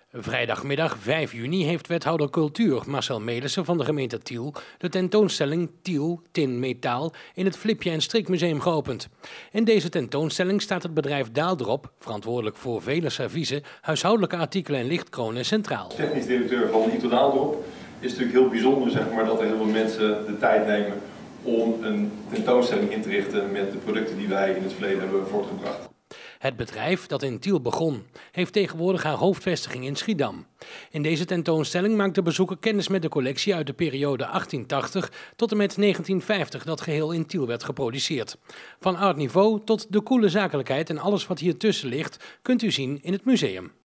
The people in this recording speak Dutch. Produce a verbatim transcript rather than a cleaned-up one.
Vrijdagmiddag vijf juni heeft wethouder cultuur Marcel Melissen van de gemeente Tiel de tentoonstelling Tiel Tin Metaal in het Flipje en Strikmuseum geopend. In deze tentoonstelling staat het bedrijf Daaldrop, verantwoordelijk voor vele serviezen, huishoudelijke artikelen en lichtkronen, centraal. Technisch directeur van Ito Daaldrop is natuurlijk heel bijzonder, zeg maar, dat er heel veel mensen de tijd nemen om een tentoonstelling in te richten met de producten die wij in het verleden hebben voortgebracht. Het bedrijf, dat in Tiel begon, heeft tegenwoordig haar hoofdvestiging in Schiedam. In deze tentoonstelling maakt de bezoeker kennis met de collectie uit de periode achttien tachtig tot en met negentien vijftig dat geheel in Tiel werd geproduceerd. Van art niveau tot de koele zakelijkheid en alles wat hier tussen ligt kunt u zien in het museum.